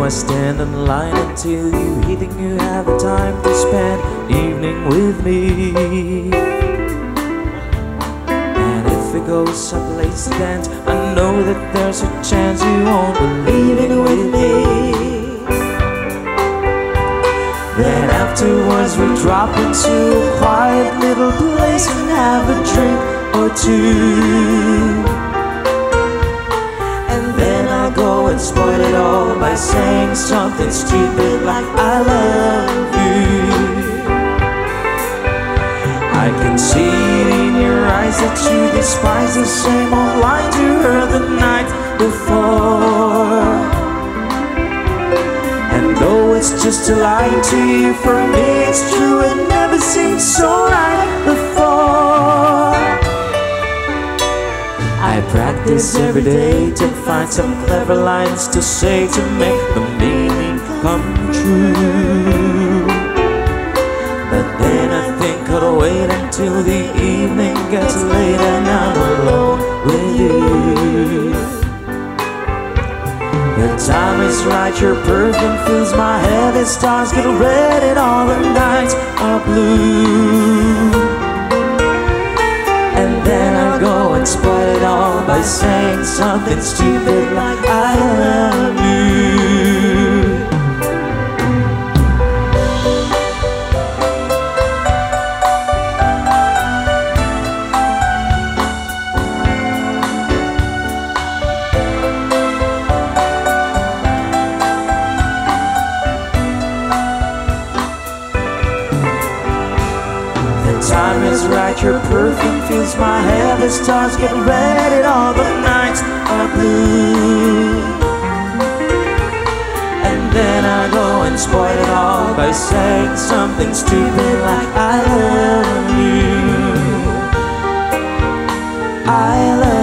I stand in line until you think you have the time to spend evening with me. And if it goes someplace to dance, I know that there's a chance you won't be leaving with me. Then afterwards we drop into a quiet little place and have a drink or two. Go and spoil it all by saying something stupid like I love you. I can see it in your eyes that you despise the same old lines you heard the night before. And though it's just a lie to you, for me it's true, it never seemed so right before. I practice every day to find some clever lines to say to make the meaning come true. But then I think I'll wait until the evening gets late and I'm alone with you. The time is right, your perfume fills my head, the stars get red and all the nights are blue. And then I go and spoil it all by saying something stupid like I love you. The time is right, your perfume fills my hair, the stars get red and all the nights are blue. And then I go and spoil it all by saying something stupid like I love you. I love you.